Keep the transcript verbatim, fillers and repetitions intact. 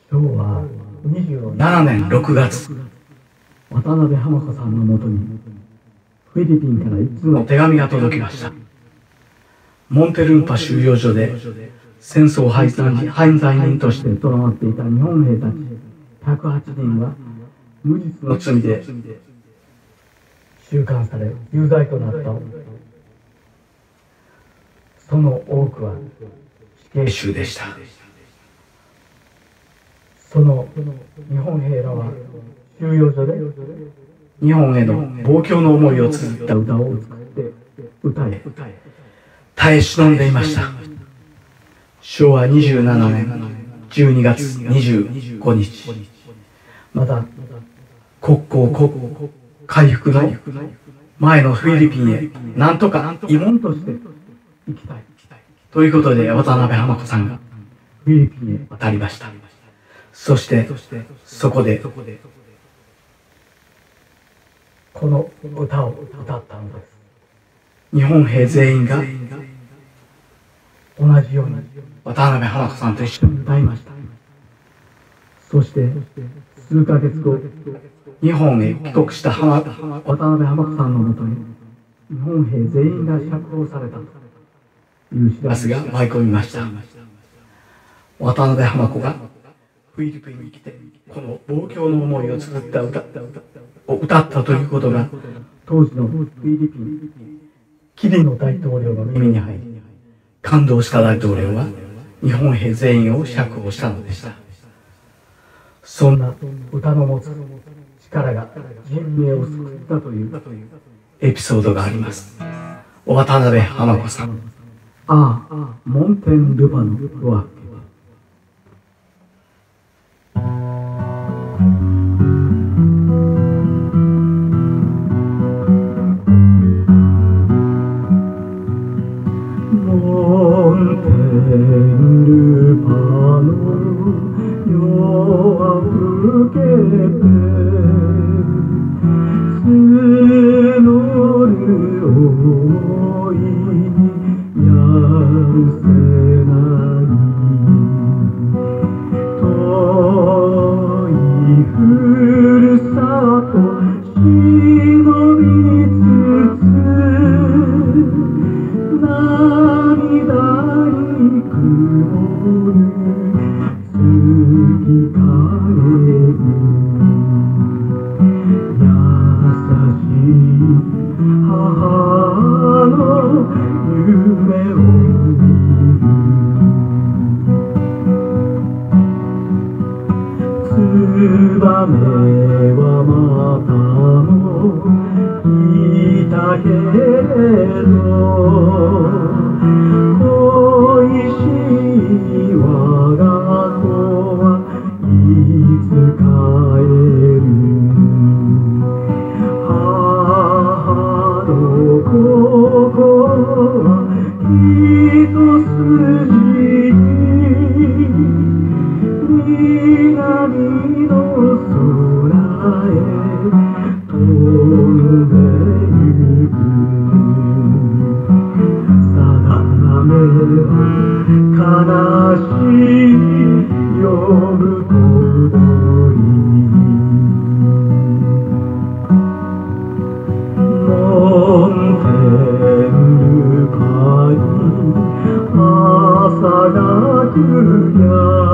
昭和にじゅうななねんろくがつ、渡辺浜子さんのもとにフィリピンから一通の手紙が届きました。モンテルンパ収容所で戦争犯罪人として捕らまっていた日本兵たちひゃくはちにんは無実の罪で収監され有罪となった。その多くは死刑囚でした。その日本兵らは収容所で日本への望郷の思いを綴った歌を作って歌え耐え忍んでいました。昭和にじゅうななねんじゅうにがつにじゅうごにち、また国交国回復の前のフィリピンへなんとか慰問として行きたいということで、渡辺浜子さんがフィリピンへ渡りました。そしてそこでこの歌を歌ったのです。日本兵全員が同じように渡辺浜子さんと一緒に歌いました。そして数ヶ月後、日本へ帰国した浜渡辺浜子さんのもとに日本兵全員が釈放されたという知らせが舞い込みました。渡辺浜子がフィリピンに来てこの望郷の思いを綴った歌を歌ったということが当時のフィリピンキリノ大統領の耳に入り、感動した大統領は日本兵全員を釈放したのでした。そんな歌の持つ力が人命を救ったというエピソードがあります。渡辺浜子さん、ああモンテンルパの夜明け。モンテンルパの夜明けて募る想いにやるせない遠いふるさと忍びつつ涙に曇る月影に優しい母の夢を見る。ツバメはまたもいたけれど恋しい我が子はいつ帰る。母の心は一筋に南の空へ飛んでゆく。定めは悲しい夜小鳥。モンテンルパに朝が来るや